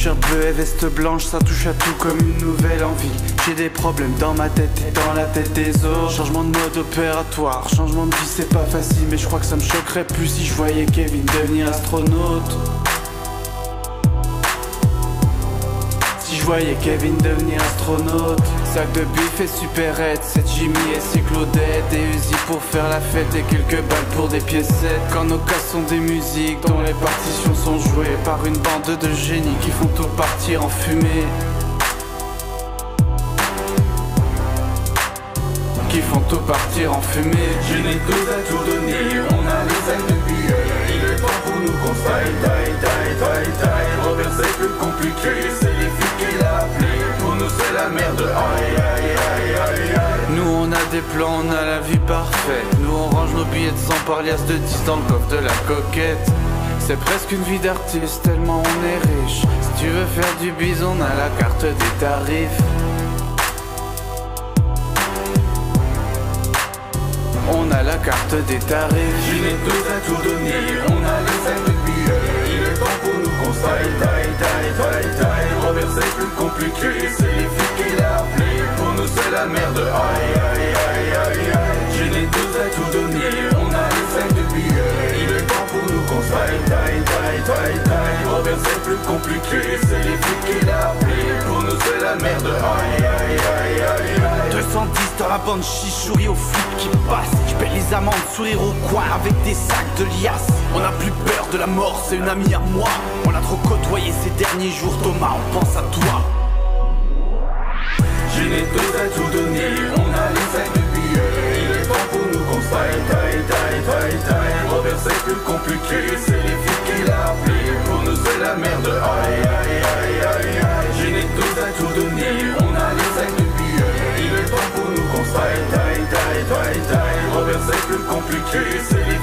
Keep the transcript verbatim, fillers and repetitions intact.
T-shirt bleu et veste blanche, ça touche à tout comme une nouvelle envie. J'ai des problèmes dans ma tête et dans la tête des autres. Changement de mode opératoire, changement de vie c'est pas facile, mais je crois que ça me choquerait plus si je voyais Kevin devenir astronaute. Si je voyais Kevin devenir astronaute. Sac de buff et supérette, c'est Jimmy et c'est Claudette. Des Uzi pour faire la fête et quelques balles pour des piécettes. Quand nos cas sont des musiques dont les partitions sont jouées par une bande de génies qui font tout partir en fumée. Qui font tout partir en fumée. Je n'ai tous à tout donner, on a les sacs de billets. Il est temps pour nous qu'on taille, taille, taille, taille, taille. Robert c'est plus compliqué, c'est les filles qu'il a appelé. Pour nous c'est la merde, aïe aïe aïe aïe aïe. Nous on a des plans, on a la vie parfaite. Nous on range nos billets de cent par liasse de dix dans le coffre de la coquette. C'est presque une vie d'artiste tellement on est riche. Si tu veux faire du bise on a la carte des tarifs. On a la carte des tarifs. Je n'ai tous à tout donner, on a les sacs de billets. Il est temps pour nous qu'on taille, taille, taille, taille, taille. Robert c'est plus compliqué, c'est les filles qu'il a appelé. Pour nous c'est la merde, aïe aïe aïe aïe aïe. Je n'ai tous à tout donner, on a les sacs de billets. Il est temps pour nous qu'on taille, taille, taille, taille, taille. Robert c'est plus compliqué, c'est les filles qu'il a appelé. Pour nous c'est la merde, aïe aïe aïe aïe aïe. deux cent dix dans la bande chichourie aux flics qui passent. J'paie les amendes, sourire au coin avec des sacs de liasses. On a plus peur de la mort, c'est une amie à moi. On a trop côtoyé ces derniers jours, Thomas, on pense à toi. Je n'ai tous à tout donner, on a les sacs de billets. Il est temps pour nous qu'on taille, taille, taille, taille, taille. Robert c'est plus compliqué, c'est les filles qu'il a appelé. Pour nous c'est la merde, aïe aïe aïe aïe aïe. Je n'ai tous à tout donner, on a les sacs de billets. Il est temps pour nous qu'on taille, taille, taille, taille, taille. Robert c'est plus compliqué, c'est les